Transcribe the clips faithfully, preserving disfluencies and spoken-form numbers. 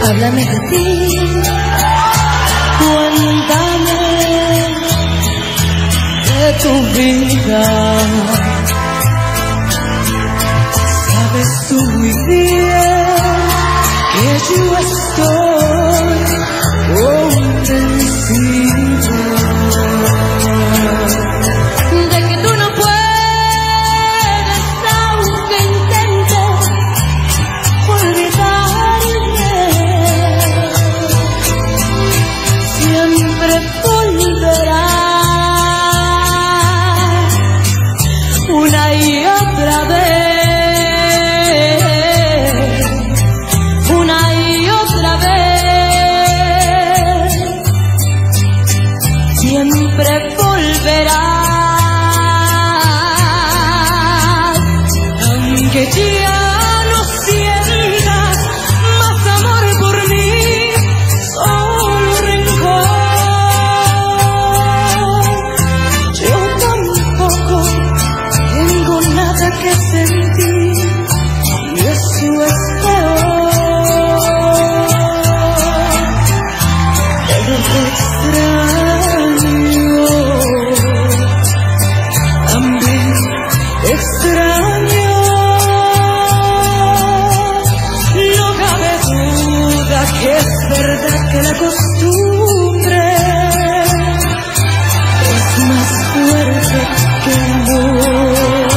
Háblame de ti, cuéntame de tu vida. Sabes tú muy bien que yo estoy convencido de que tú no puedes, aunque intentes olvidarme. Siempre volverás una y otra vez, una y otra vez. Siempre volverás, aunque ya no sientas más amor por mí, solo rencor. Yo tampoco tengo nada que sentir y eso es peor. Pero te extraño, también te extraño. No cabe duda que es verdad que la costumbre es más fuerte que el amor.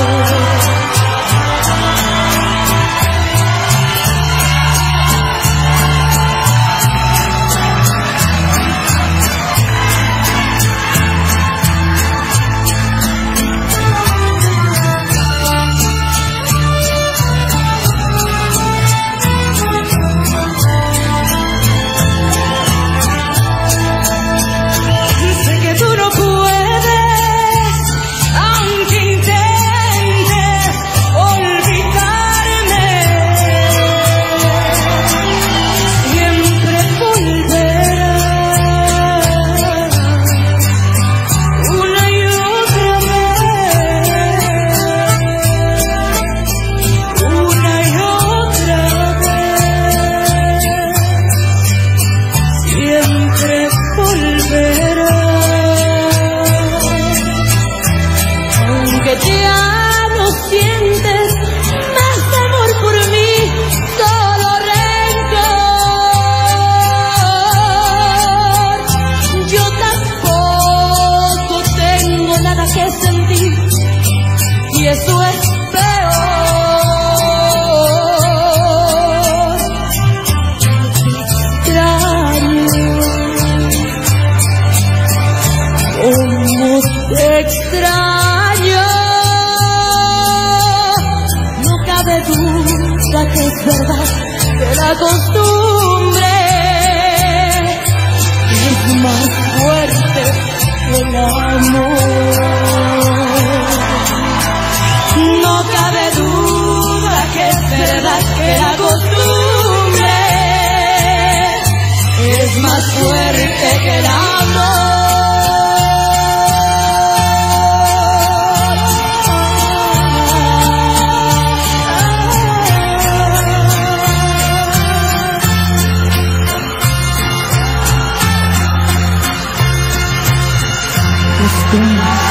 Sé que tú no puedes, aunque intentes olvidarme. Siempre volverás una y otra vez, una y otra vez. Siempre volverás, aunque ya no sientes más amor por mí, solo rencor. Yo tampoco tengo nada que sentir y eso es peor. Te extraño, cómo te extraño. No cabe duda que es verdad que la costumbre es más fuerte que el amor. No cabe duda que es verdad que la costumbre es más fuerte que el amor. Costumbres.